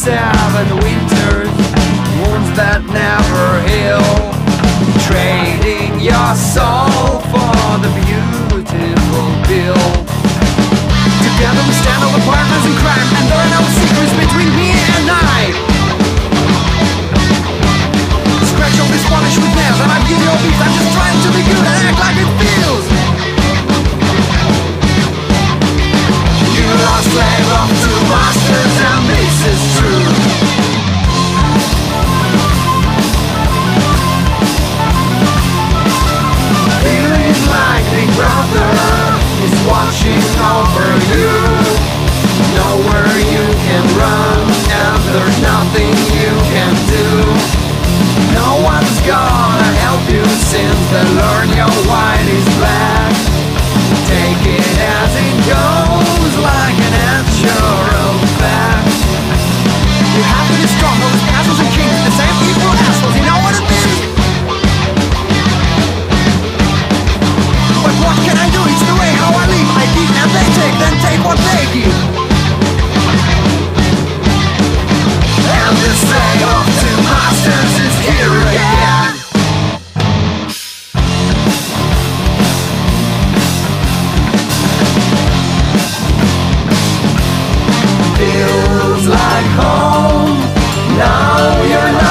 7 winters, wounds that never heal, trading your soul for the beautiful bill. Together we stand over partners in crime, and there are no secrets between me and I. Scratch all this polish with nails, and I give you a piece. I'm just trying to be good and act like it feels. You lost slave of 2 masters, and this is true. Feeling like Big Brother is watching over you. Nowhere you can run, and there's nothing you can do. No one's gonna help you since they learn your white is black. Take it as it goes, like an natural fact. You have to be strong, those castles and kings, the same evil assholes, you know what it means? But what can I do? It's the way how I live. I give and they take, then take what they give. And the slave of 2 masters is here again. Feels like home. Now you're not.